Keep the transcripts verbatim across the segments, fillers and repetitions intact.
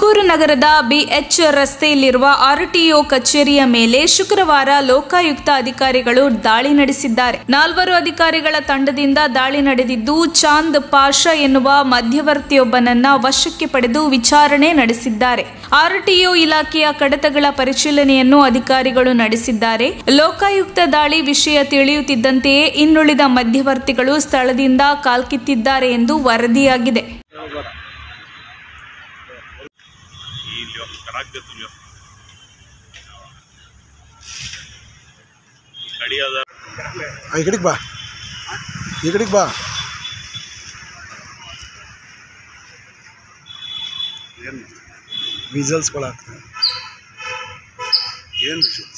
ತುಮಕೂರು ನಗರದ ಬಿಎಚ್ ರಸ್ತೆಯಲ್ಲಿರುವ ಆರ್ಟಿಒ ಕಚೇರಿಯ ಮೇಲೆ ಶುಕ್ರವಾರ ಲೋಕಾಯುಕ್ತ ಅಧಿಕಾರಿಗಳು ದಾಳಿ ನಡೆಸಿದ್ದಾರೆ. ನಾಲ್ವರು ಅಧಿಕಾರಿಗಳ ತಂಡದಿಂದ ದಾಳಿ ನಡೆದಿದ್ದು, ಚಾಂದ್ ಪಾಷಾ ಎನ್ನುವ ಮಧ್ಯವರ್ತಿಯೊಬ್ಬನನ್ನ ವಶಕ್ಕೆ ಪಡೆದು ವಿಚಾರಣೆ ನಡೆಸಿದ್ದಾರೆ. ಆರ್ಟಿಒ ಇಲಾಖೆಯ ಕಡತಗಳ ಪರಿಶೀಲನೆಯನ್ನು ಅಧಿಕಾರಿಗಳು ನಡೆಸಿದ್ದಾರೆ. ಲೋಕಾಯುಕ್ತ ದಾಳಿ ವಿಷಯ ತಿಳಿಯುತ್ತಿದ್ದಂತೆಯೇ ಇನ್ನುಳಿದ ಮಧ್ಯವರ್ತಿಗಳು ಸ್ಥಳದಿಂದ ಕಾಲ್ಕಿತ್ತಿದ್ದಾರೆ ಎಂದು ವರದಿಯಾಗಿದೆ. ಇಕಡಿಗೆ ಬಾ ಇಕಡಿಗೆ ಬಾ ಏನು ವಿಜಲ್ಸ್ಗಳು ಆಗ್ತವೆ. ಏನು ವಿಜಲ್ಸ್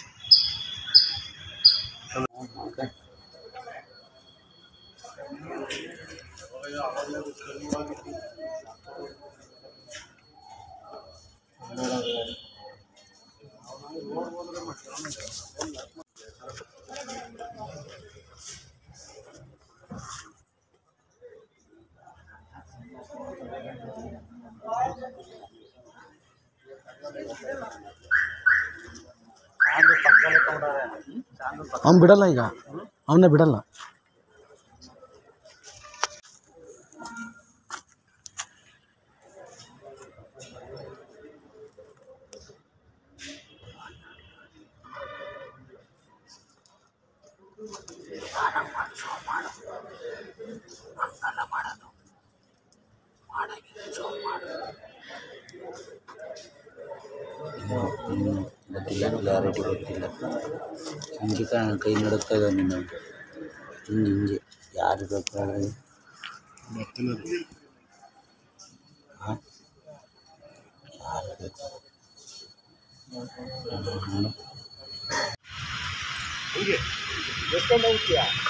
ಅವ್ನು ಬಿಡಲ್ಲ, ಈಗ ಅವನ್ನ ಬಿಡಲ್ಲ. ಗೊತ್ತಿಲ್ಲ, ಕ್ಲಾರಿಟಿ ಗೊತ್ತಿಲ್ಲ. ಹಿಂಗೆ ಕಾಣ ಕೈ ನಡುತ್ತಾ ಇದ್ದಾನೆ. ನೀನು ಹಿಂಗೆ ಹಿಂಗೆ ಯಾರು ಬೇಕಾದ್ರೆ ಹಾಂ ಯಾರು ಬೇಕು ಎಷ್ಟೊಂದು ಹೋಗ್ತೀಯಾ?